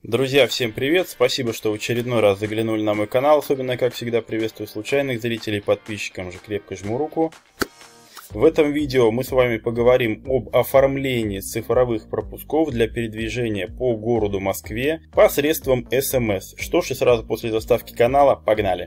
Друзья, всем привет! Спасибо, что в очередной раз заглянули на мой канал. Особенно, как всегда, приветствую случайных зрителей, подписчикам же крепко жму руку. В этом видео мы с вами поговорим об оформлении цифровых пропусков для передвижения по городу Москве посредством СМС. Что ж, и сразу после заставки канала погнали!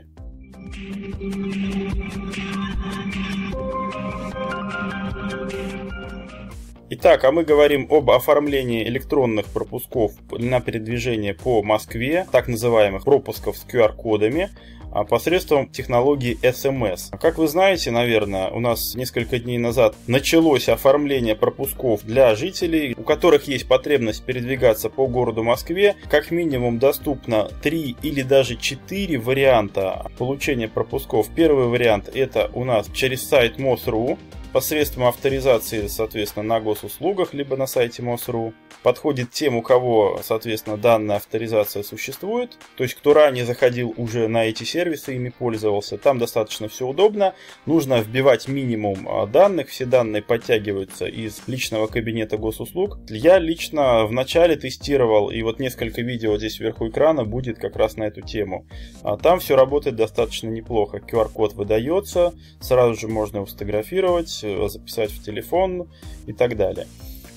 Итак, а мы говорим об оформлении электронных пропусков на передвижение по Москве, так называемых пропусков с QR-кодами, посредством технологии SMS. Как вы знаете, наверное, у нас несколько дней назад началось оформление пропусков для жителей, у которых есть потребность передвигаться по городу Москве. Как минимум доступно 3 или даже 4 варианта получения пропусков. Первый вариант — это у нас через сайт МОС.ру. Посредством авторизации, соответственно, на госуслугах, либо на сайте МОС.ру. Подходит тем, у кого, соответственно, данная авторизация существует. То есть, кто ранее заходил уже на эти сервисы, ими пользовался. Там достаточно все удобно. Нужно вбивать минимум данных. Все данные подтягиваются из личного кабинета госуслуг. Я лично вначале тестировал, и вот несколько видео здесь вверху экрана будет как раз на эту тему. Там все работает достаточно неплохо. QR-код выдается, сразу же можно его сфотографировать, записать в телефон и так далее.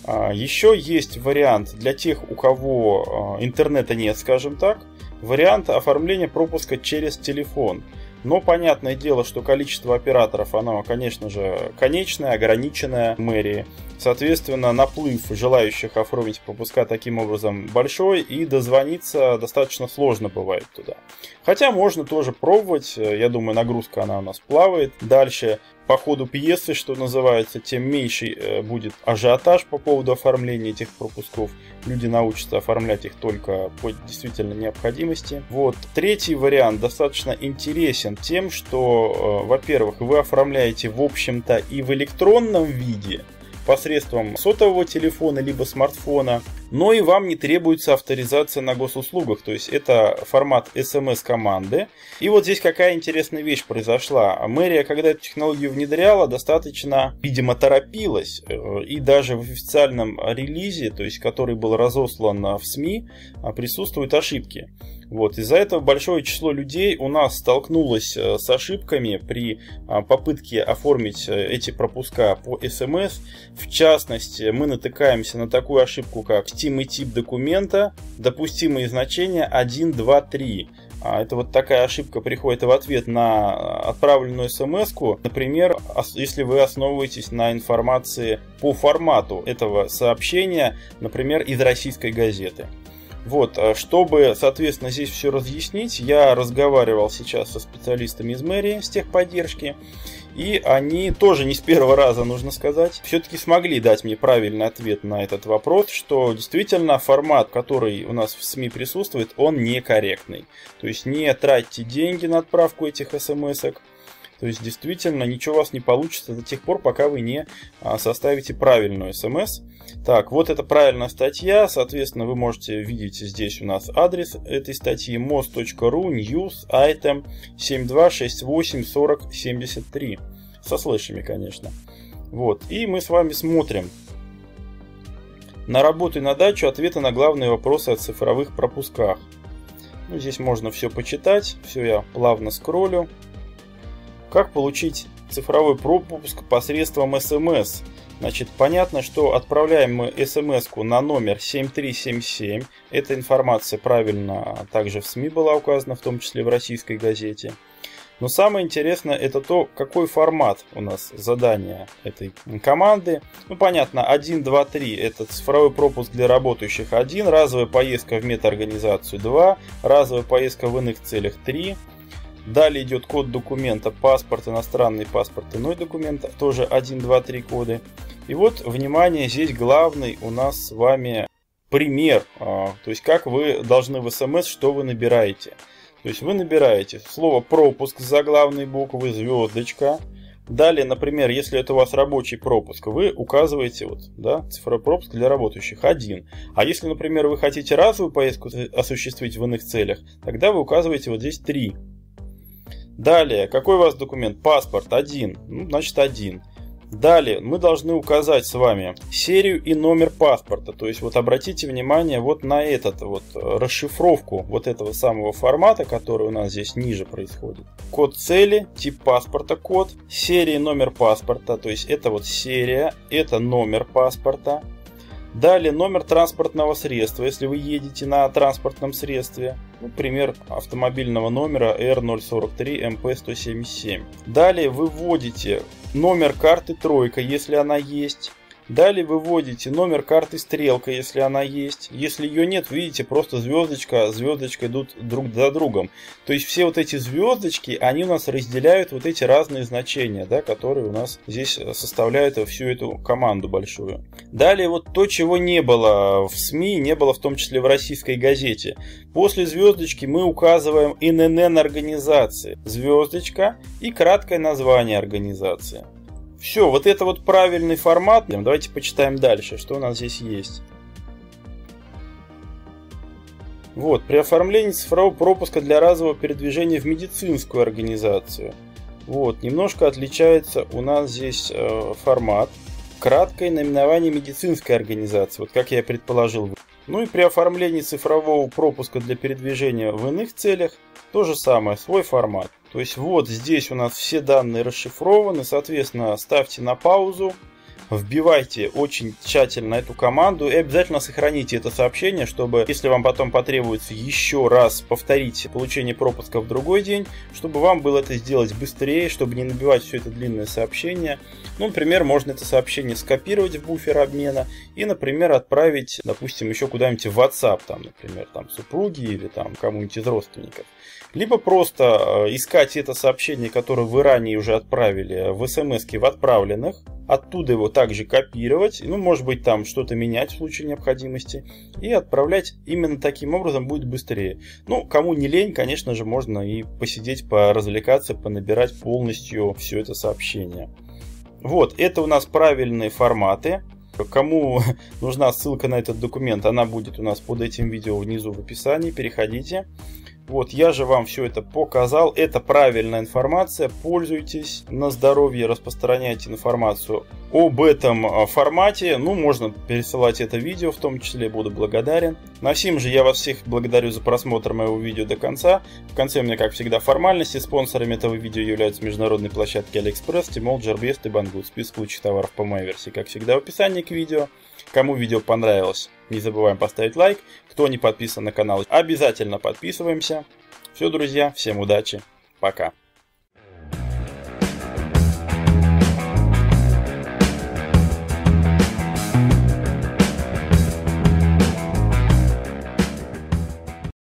Еще есть вариант для тех, у кого интернета нет, скажем так, вариант оформления пропуска через телефон. Но понятное дело, что количество операторов, оно, конечно же, конечное, ограниченное в мэрии. Соответственно, наплыв желающих оформить пропуска таким образом большой, и дозвониться достаточно сложно бывает туда. Хотя можно тоже пробовать, я думаю, нагрузка она у нас плавает. Дальше, по ходу пьесы, что называется, тем меньше будет ажиотаж по поводу оформления этих пропусков. Люди научатся оформлять их только по действительно необходимости. Вот. Третий вариант достаточно интересен тем, что, во-первых, вы оформляете, в общем-то, и в электронном виде, посредством сотового телефона либо смартфона, но и вам не требуется авторизация на госуслугах, то есть это формат SMS-команды. И вот здесь какая интересная вещь произошла. Мэрия, когда эту технологию внедряла, достаточно, видимо, торопилась, и даже в официальном релизе, то есть который был разослан в СМИ, присутствуют ошибки. Вот. Из-за этого большое число людей у нас столкнулось с ошибками при попытке оформить эти пропуска по СМС. В частности, мы натыкаемся на такую ошибку, как допустимый тип документа, допустимые значения 1, 2, 3. Это вот такая ошибка приходит в ответ на отправленную смс-ку. Например, если вы основываетесь на информации по формату этого сообщения, например, из российской газеты. Вот, чтобы, соответственно, здесь все разъяснить, я разговаривал сейчас со специалистами из мэрии, с техподдержки, и они тоже не с первого раза, нужно сказать, все-таки смогли дать мне правильный ответ на этот вопрос, что действительно формат, который у нас в СМИ присутствует, он некорректный. То есть не тратьте деньги на отправку этих смс-ок. То есть действительно ничего у вас не получится до тех пор, пока вы не составите правильную смс. Так, вот это правильная статья. Соответственно, вы можете видеть здесь у нас адрес этой статьи: mos.ru news item 72684073. Со слэшами, конечно. Вот. И мы с вами смотрим на работу и на дачу ответы на главные вопросы о цифровых пропусках. Ну, здесь можно все почитать. Все я плавно скроллю. Как получить цифровой пропуск посредством СМС? Значит, понятно, что отправляем мы СМС-ку на номер 7377. Эта информация правильно также в СМИ была указана, в том числе в российской газете. Но самое интересное это то, какой формат у нас задания этой команды. Ну, понятно, 1, 2, 3 это цифровой пропуск для работающих 1, разовая поездка в медорганизацию 2, разовая поездка в иных целях 3. Далее идет код документа, паспорт, иностранный паспорт, иной документ, тоже 1, 2, 3 коды. И вот, внимание, здесь главный у нас с вами пример, то есть как вы должны в СМС, что вы набираете. То есть вы набираете слово пропуск с заглавной буквы, звездочка. Далее, например, если это у вас рабочий пропуск, вы указываете вот, да, цифровой пропуск для работающих 1. А если, например, вы хотите разовую поездку осуществить в иных целях, тогда вы указываете вот здесь 3. Далее, какой у вас документ? Паспорт 1, ну, значит 1. Далее мы должны указать с вами серию и номер паспорта. То есть вот обратите внимание вот на этот вот расшифровку вот этого самого формата, который у нас здесь ниже происходит. Код цели, тип паспорта код, серия и номер паспорта. То есть это вот серия, это номер паспорта. Далее номер транспортного средства, если вы едете на транспортном средстве. Например, автомобильного номера R043MP177. Далее вы вводите номер карты тройка, если она есть. Далее вы вводите номер карты стрелка, если она есть. Если ее нет, видите, просто звездочка идут друг за другом. То есть все вот эти звездочки, они у нас разделяют вот эти разные значения, да, которые у нас здесь составляют всю эту команду большую. Далее вот то, чего не было в СМИ, не было в том числе в российской газете. После звездочки мы указываем ИНН организации, звездочка и краткое название организации. Все, вот это вот правильный формат. Давайте почитаем дальше, что у нас здесь есть. Вот, при оформлении цифрового пропуска для разового передвижения в медицинскую организацию. Вот, немножко отличается у нас здесь формат. Краткое наименование медицинской организации, вот как я предположил. Ну и при оформлении цифрового пропуска для передвижения в иных целях то же самое, свой формат. То есть вот здесь у нас все данные расшифрованы, соответственно, ставьте на паузу, вбивайте очень тщательно эту команду и обязательно сохраните это сообщение, чтобы, если вам потом потребуется еще раз повторить получение пропуска в другой день, чтобы вам было это сделать быстрее, чтобы не набивать все это длинное сообщение. Ну, например, можно это сообщение скопировать в буфер обмена и, например, отправить, допустим, еще куда-нибудь в WhatsApp, там, например, там, супруге или там кому-нибудь из родственников. Либо просто искать это сообщение, которое вы ранее уже отправили в смс-ке в отправленных, оттуда его также копировать, ну, может быть, там что-то менять в случае необходимости, и отправлять именно таким образом будет быстрее. Ну, кому не лень, конечно же, можно и посидеть, поразвлекаться, понабирать полностью все это сообщение. Вот, это у нас правильные форматы. Кому нужна ссылка на этот документ, она будет у нас под этим видео внизу в описании, переходите. Вот, я же вам все это показал. Это правильная информация. Пользуйтесь на здоровье, распространяйте информацию об этом формате. Ну, можно пересылать это видео, в том числе, буду благодарен. На сим же я вас всех благодарю за просмотр моего видео до конца. В конце у меня, как всегда, формальности. Спонсорами этого видео являются международные площадки AliExpress, Tmall, Gearbest и Banggood. Список лучших товаров по моей версии, как всегда, в описании к видео. Кому видео понравилось, не забываем поставить лайк. Кто не подписан на канал, обязательно подписываемся. Все, друзья, всем удачи, пока.